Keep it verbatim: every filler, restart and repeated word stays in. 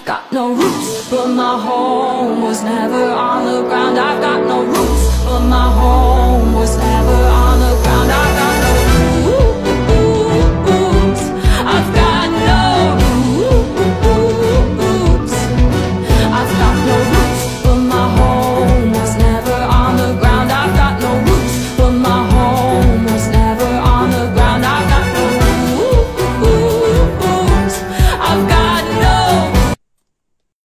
got no roots, but my home was never on the ground. I've got no roots, but my home